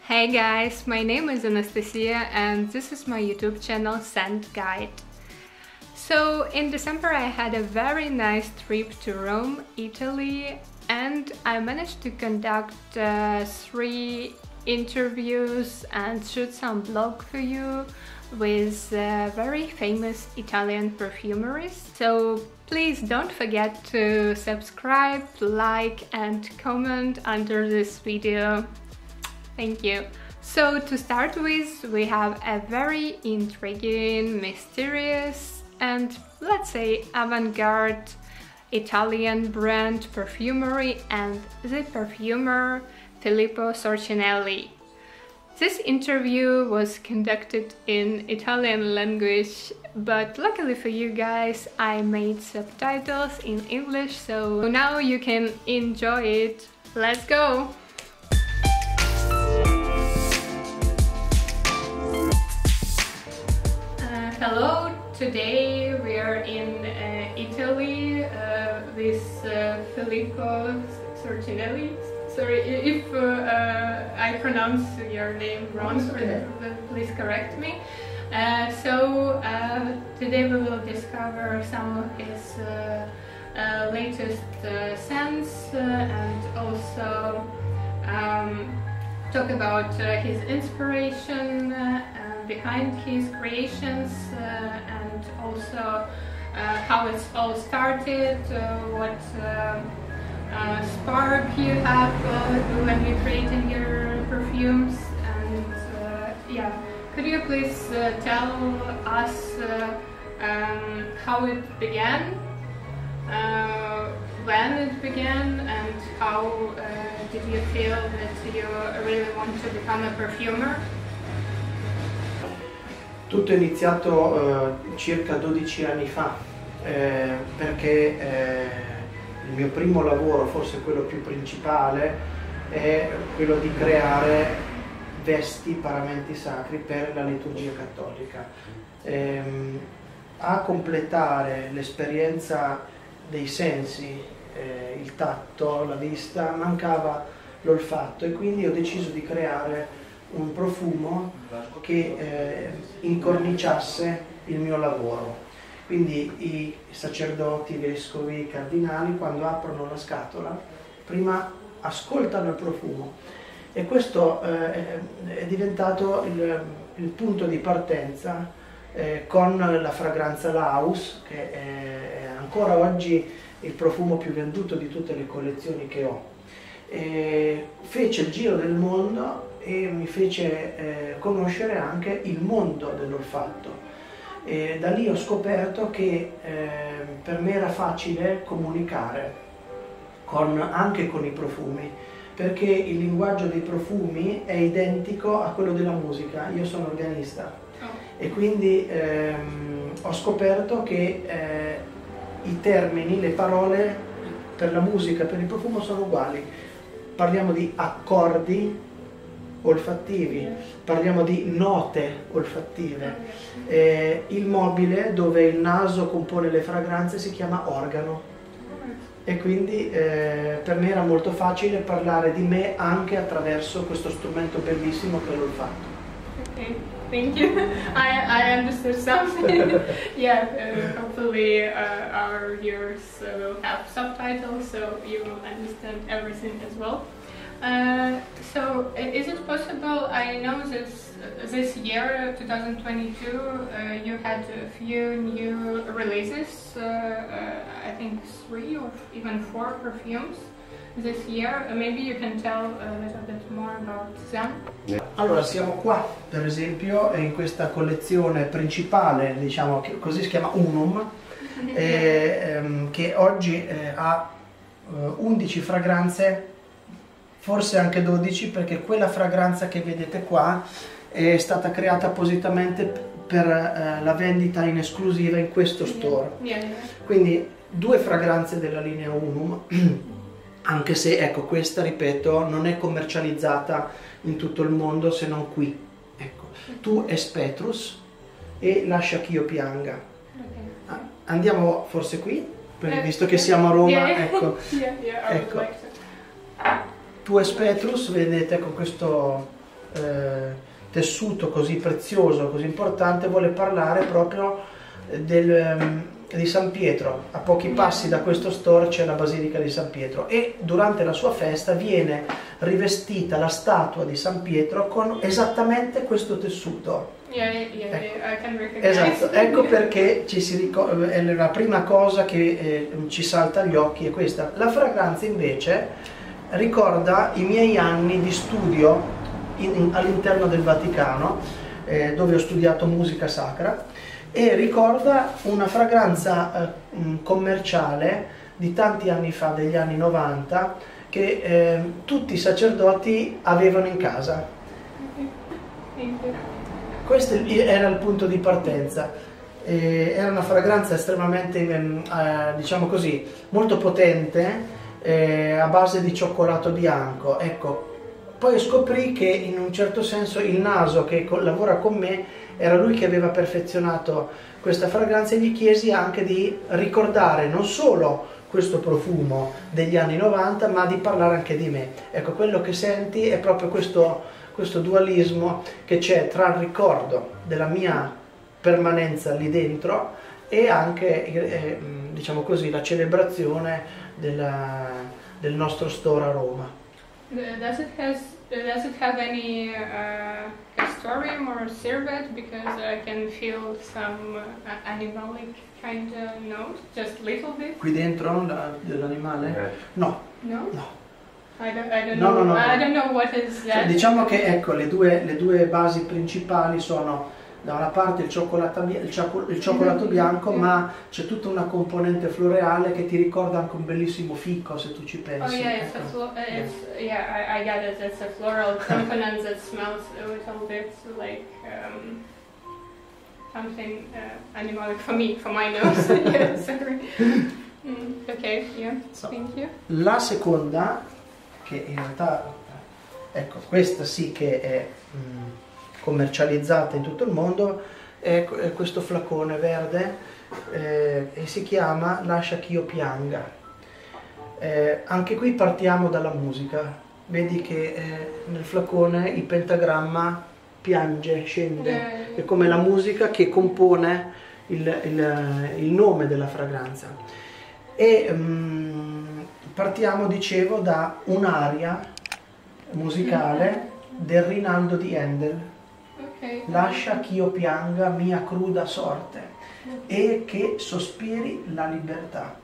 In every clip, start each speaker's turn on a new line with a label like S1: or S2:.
S1: Hey guys, my name is Anastasia and this is my YouTube channel Scent Guide. So in December I had a very nice trip to Rome, Italy, and I managed to conduct 3 interviews and shoot some blog for you with very famous Italian perfumeries. So please don't forget to subscribe, like and comment under this video. Thank you. So to start with, we have a very intriguing, mysterious and let's say avant-garde Italian brand perfumery and the perfumer Filippo Sorcinelli. This interview was conducted in Italian language, but luckily for you guys I made subtitles in English, so now you can enjoy it. Let's go! Hello, today we are in Italy with Filippo Sorcinelli. Sorry if I pronounce your name wrong, please correct me. Today we will discover some of his latest scents and also talk about his inspiration behind his creations and also how it's all started, what spark you have when you're creating your perfumes, and yeah, could you please tell us how it began, when it began, and how did you feel that you really want to become a perfumer?
S2: Tutto è iniziato circa 12 anni fa perché il mio primo lavoro, forse quello più principale, è quello di creare vesti, paramenti sacri per la liturgia cattolica. A completare l'esperienza dei sensi, il tatto, la vista, mancava l'olfatto e quindi ho deciso di creare un profumo che incorniciasse il mio lavoro. Quindi i sacerdoti, i vescovi, i cardinali, quando aprono la scatola, prima ascoltano il profumo, e questo è diventato il punto di partenza con la fragranza Laus, che è ancora oggi il profumo più venduto di tutte le collezioni che ho. Fece il giro del mondo e mi fece conoscere anche il mondo dell'olfatto. Da lì ho scoperto che per me era facile comunicare anche con i profumi, perché il linguaggio dei profumi è identico a quello della musica. Io sono organista e quindi ho scoperto che i termini, le parole per la musica, per il profumo sono uguali. Parliamo di accordi olfattivi, parliamo di note olfattive. Il mobile dove il naso compone le fragranze si chiama organo, e quindi per me era molto facile parlare di me anche attraverso questo strumento bellissimo che è l'olfatto.
S1: Okay, thank you. I understood something. Yeah, hopefully our viewers will have subtitles so you will understand everything as well. So is it possible, I know this year, 2022, you had a few new releases, I think 3 or even 4 perfumes this year. Maybe you can tell a little bit more about them.
S2: Allora, siamo qua per esempio in questa collezione principale, diciamo, che così si chiama Unum, che oggi ha 11 fragranze, forse anche 12, perché quella fragranza che vedete qua è stata creata appositamente per la vendita in esclusiva in questo store. Quindi 2 fragranze della linea Unum, anche se, ecco, questa, ripeto, non è commercializzata in tutto il mondo se non qui. Ecco, Tu es Petrus e Lascia che io pianga. Andiamo forse qui, visto che siamo a Roma, ecco. Ecco. Tu es Petrus, vedete, con questo tessuto così prezioso, così importante, vuole parlare proprio di San Pietro. A pochi passi da questo store c'è la Basilica di San Pietro e durante la sua festa viene rivestita la statua di San Pietro con esattamente questo tessuto.
S1: I can recognize.
S2: Esatto, ecco perché è la prima cosa che ci salta agli occhi è questa. La fragranza invece ricorda i miei anni di studio all'interno del Vaticano, dove ho studiato musica sacra, e ricorda una fragranza commerciale di tanti anni fa, degli anni 90, che tutti i sacerdoti avevano in casa. Questo era il punto di partenza. Era una fragranza estremamente, diciamo così, molto potente, a base di cioccolato bianco. Ecco, poi scoprì che in un certo senso il naso che lavora con me era lui che aveva perfezionato questa fragranza, e gli chiesi anche di ricordare non solo questo profumo degli anni 90, ma di parlare anche di me. Ecco, quello che senti è proprio questo dualismo che c'è tra il ricordo della mia permanenza lì dentro e anche, diciamo così, la celebrazione del nostro store a Roma.
S1: Does it have any castoreum or civet? Because I can feel some animalic kind of note, just a little bit.
S2: Qui dentro dell'animale? No.
S1: No?
S2: No.
S1: I don't know.
S2: No.
S1: I don't know what is that.
S2: Diciamo che ecco, le due basi principali sono da una parte il cioccolato bianco, ma c'è tutta una componente floreale che ti ricorda anche un bellissimo ficco, se tu ci pensi.
S1: Oh yeah, I got it. It's a floral component that smells a little bit like something animalic for my nose. Yeah, sorry. Okay, yeah, thank you.
S2: La seconda, che in realtà, ecco, questa sì che è commercializzata in tutto il mondo, è questo flacone verde, e si chiama Lascia che io pianga. Anche qui partiamo dalla musica. Vedi che nel flacone il pentagramma piange, scende, è come la musica che compone il nome della fragranza. E partiamo, dicevo, da un'aria musicale del Rinaldo di Handel. Lascia che io pianga mia cruda sorte e che sospiri la libertà.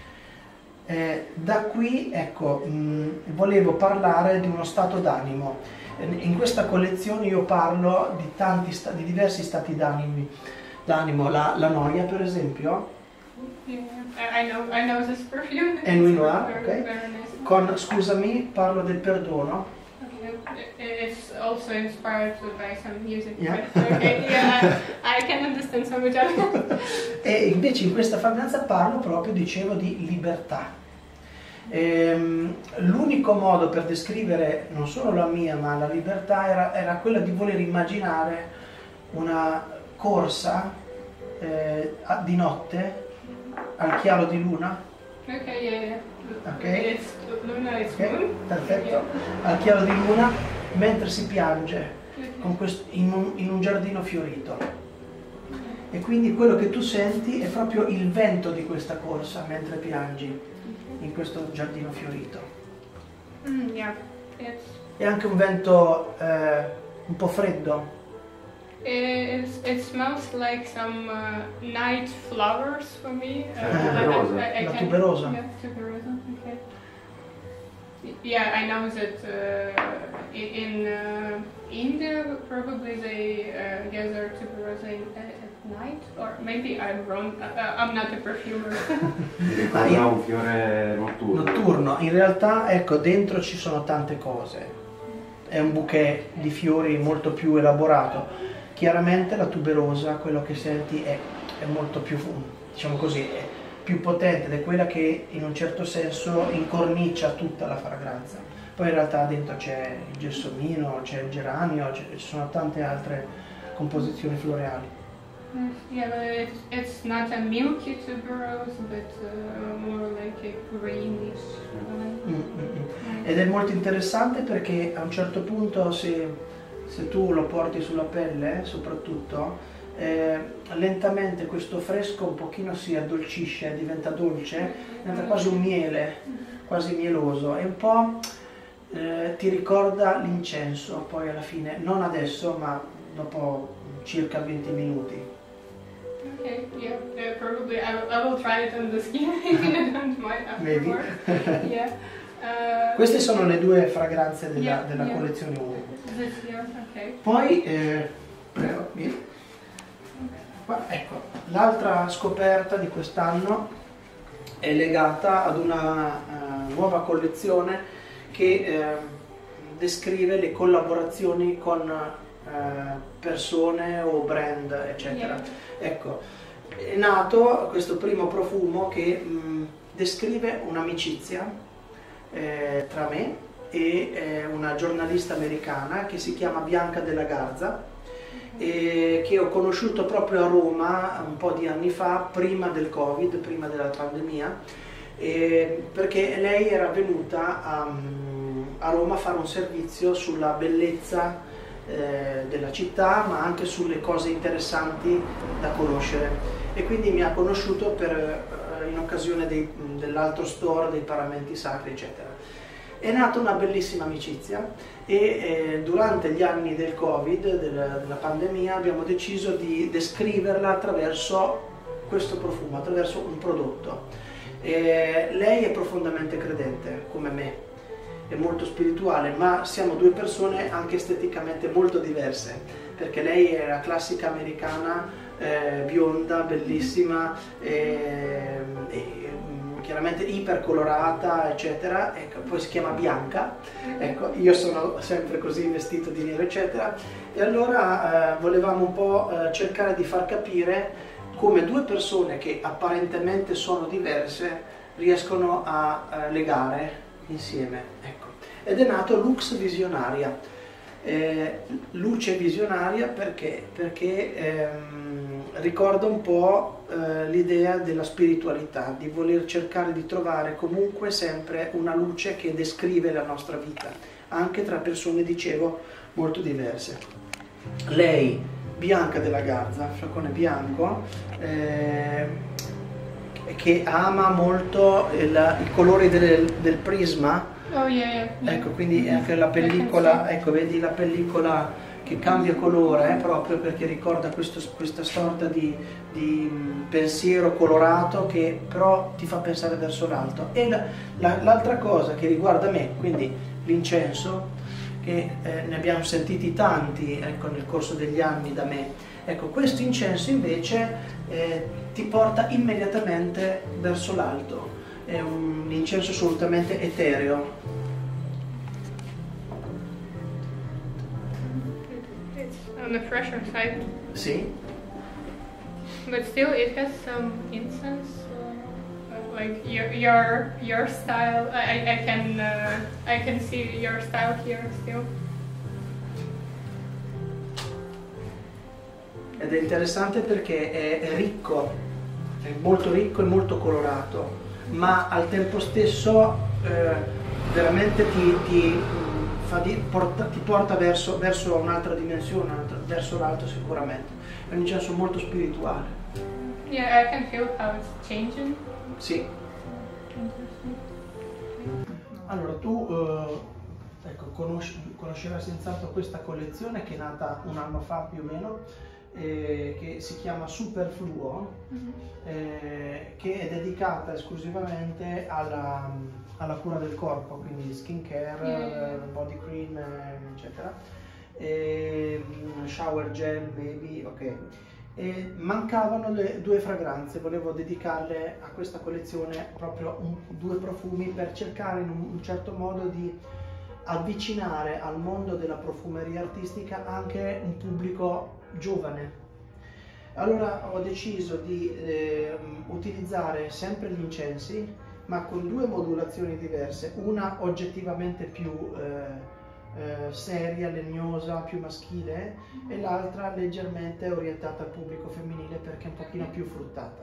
S2: Da qui, ecco, volevo parlare di uno stato d'animo. In questa collezione io parlo di diversi stati d'animo. La noia, per esempio.
S1: I know this perfume.
S2: È Nuit Noire, ok? Con Scusami parlo del perdono.
S1: It's also inspired by some music.
S2: Yeah.
S1: Okay, yeah, I can understand some Italian.
S2: E invece in questa fragranza parlo proprio, dicevo, di libertà. L'unico modo per descrivere non solo la mia, ma la libertà era quella di voler immaginare una corsa di notte al chiaro di luna.
S1: Ok, yeah.
S2: Ok?
S1: Luna, it's
S2: Okay,
S1: moon.
S2: perfetto.
S1: Yeah.
S2: Al chiaro di luna, mentre si piange in un giardino fiorito. E quindi quello che tu senti è proprio il vento di questa corsa mentre piangi in questo giardino fiorito.
S1: Yeah.
S2: È anche un vento un po' freddo.
S1: It smells like some night flowers for me.
S2: La tuberosa.
S1: Yeah, tuberosa. Okay. Yeah, I know that in India probably they gather tuberosa at night, or maybe I'm wrong. I'm not a perfumer.
S3: È un fiore notturno.
S2: Notturno. In realtà, ecco, dentro ci sono tante cose. È un bouquet di fiori molto più elaborato. Chiaramente la tuberosa, quello che senti è molto più, diciamo così, è più potente, ed è quella che in un certo senso incornicia tutta la fragranza. Poi in realtà dentro c'è il gelsomino, c'è il geranio, ci sono tante altre composizioni floreali.
S1: Yeah, but it's not a milky tuberose, but more like a greenish one.
S2: Ed è molto interessante perché a un certo punto, se se tu lo porti sulla pelle soprattutto, lentamente questo fresco un pochino si addolcisce, diventa dolce, diventa quasi un miele, quasi mieloso, e un po' ti ricorda l'incenso poi alla fine, non adesso ma dopo circa 20 minuti.
S1: Okay, yeah, probably I will try it on the skin if you don't mind afterward.
S2: Maybe.
S1: Yeah.
S2: Queste sono le due fragranze della,
S1: Yeah,
S2: della
S1: yeah.
S2: collezione 1.
S1: This here, okay.
S2: Poi, prego, vieni. Qua, ecco, l'altra scoperta di quest'anno è legata ad una nuova collezione che descrive le collaborazioni con persone o brand, eccetera.
S1: Yeah.
S2: Ecco, è nato questo primo profumo che descrive un'amicizia tra me e una giornalista americana che si chiama Bianca Della Garza, che ho conosciuto proprio a Roma un po' di anni fa, prima del Covid, prima della pandemia, perché lei era venuta a Roma a fare un servizio sulla bellezza della città, ma anche sulle cose interessanti da conoscere, e quindi mi ha conosciuto in occasione dell'altro store dei paramenti sacri, eccetera. È nata una bellissima amicizia e durante gli anni del Covid, della pandemia, abbiamo deciso di descriverla attraverso questo profumo, attraverso un prodotto. Lei è profondamente credente, come me, è molto spirituale, ma siamo due persone anche esteticamente molto diverse, perché lei è la classica americana, bionda, bellissima, chiaramente ipercolorata, eccetera, ecco, poi si chiama Bianca, ecco, io sono sempre così vestito di nero, eccetera, e allora volevamo un po' cercare di far capire come due persone che apparentemente sono diverse riescono a legare insieme, ecco. Ed è nato Lux Visionaria, luce visionaria perché ricorda un po' l'idea della spiritualità, di voler cercare di trovare comunque sempre una luce che descrive la nostra vita, anche tra persone, dicevo, molto diverse. Lei, Bianca Della Garza, flacone bianco, che ama molto i colori del prisma.
S1: Oh yeah, yeah.
S2: Ecco, quindi anche la pellicola, ecco, vedi la pellicola che cambia colore, proprio perché ricorda questa sorta di pensiero colorato che però ti fa pensare verso l'alto. E l'altra cosa che riguarda me, quindi l'incenso, che ne abbiamo sentiti tanti, ecco, nel corso degli anni da me, ecco, questo incenso invece ti porta immediatamente verso l'alto, è un incenso assolutamente etereo.
S1: On the fresher side.
S2: Sì.
S1: But still, it has some incense, like your style. I can see your style here still.
S2: Ed è interessante perché è ricco, è molto ricco e molto colorato, ma al tempo stesso veramente ti porta verso un'altra dimensione, verso l'alto sicuramente. È un incenso molto spirituale.
S1: Yeah, I can feel how it's changing.
S2: Sì. Allora tu ecco, conoscerai senz'altro questa collezione che è nata un anno fa più o meno, che si chiama Superfluo, che è dedicata esclusivamente alla cura del corpo, quindi skincare, body cream, eccetera, shower gel, baby, ok. E mancavano le due fragranze, volevo dedicarle a questa collezione proprio due profumi per cercare in un certo modo di avvicinare al mondo della profumeria artistica anche un pubblico giovane. Allora ho deciso di utilizzare sempre gli incensi, ma con due modulazioni diverse, una oggettivamente più seria, legnosa, più maschile, e l'altra leggermente orientata al pubblico femminile perché è un pochino più fruttata.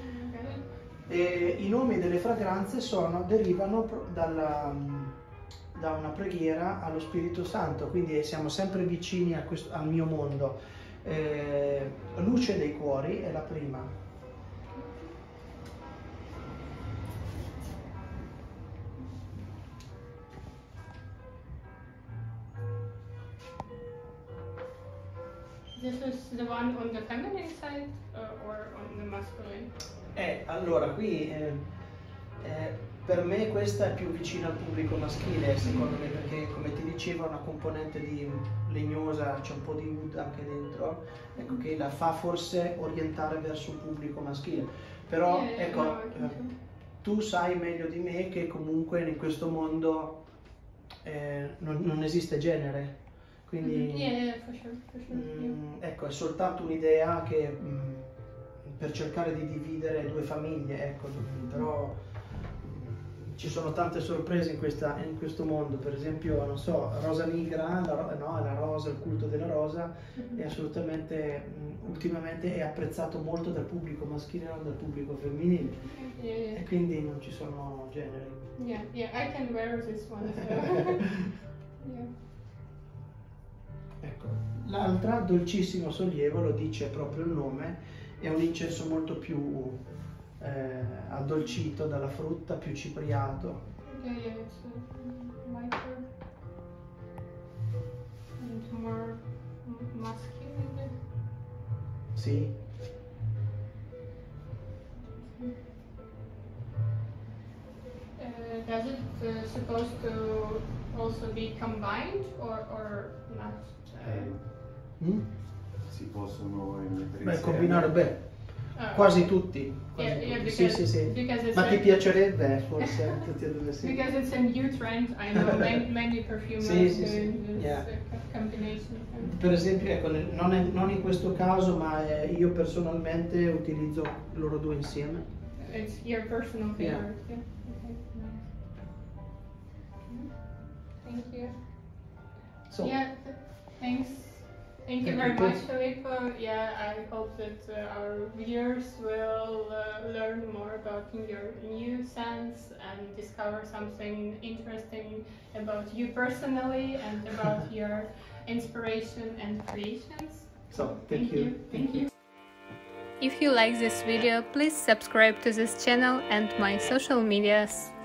S2: I nomi delle fragranze derivano da una preghiera allo Spirito Santo, quindi siamo sempre vicini al mio mondo. Luce dei cuori è la prima.
S1: This is the one on the feminine side or on the masculine?
S2: Allora, qui per me questa è più vicina al pubblico maschile, secondo me, perché come ti dicevo ha una componente di legnosa, c'è un po' di wood anche dentro, ecco, che la fa forse orientare verso un pubblico maschile. Però ecco, tu sai meglio di me che comunque in questo mondo non esiste genere. Quindi
S1: for sure.
S2: ecco, è soltanto un'idea che per cercare di dividere due famiglie, ecco, però ci sono tante sorprese in questo mondo. Per esempio, non so, Rosa Nigra, la rosa, il culto della rosa è assolutamente, ultimamente è apprezzato molto dal pubblico maschile e non dal pubblico femminile, e quindi non ci sono generi.
S1: Yeah, I can wear this one. So. Yeah.
S2: Ecco, l'altra, dolcissimo sollievo, lo dice proprio il nome, è un incenso molto più addolcito dalla frutta, più cipriato.
S1: Yeah, it's lighter and more masculine.
S2: Sì.
S1: Does it supposed to also be combined or not?
S3: Si possono mettere
S2: Beh,
S3: insieme.
S2: combinare quasi tutti.
S1: Yeah,
S2: Sì. Ma ti piacerebbe forse tutti e due? Sì.
S1: Because it's a new trend, I know many perfumers doing this combination.
S2: Per esempio, ecco, non in questo caso, ma io personalmente utilizzo loro due insieme.
S1: It's your personal favorite. Yeah. Okay, nice. Thank you.
S2: So,
S1: Yeah, thanks. Thank you very much, Filippo. Yeah, I hope that our viewers will learn more about your new scents and discover something interesting about you personally and about your inspiration and creations.
S2: So, thank you.
S1: Thank you.
S4: If you like this video, please subscribe to this channel and my social medias.